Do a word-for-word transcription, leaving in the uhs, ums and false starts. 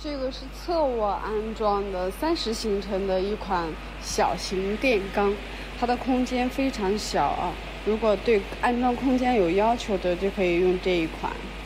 这个是侧卧安装的三十行程的一款小型电缸，它的空间非常小啊，如果对安装空间有要求的就可以用这一款。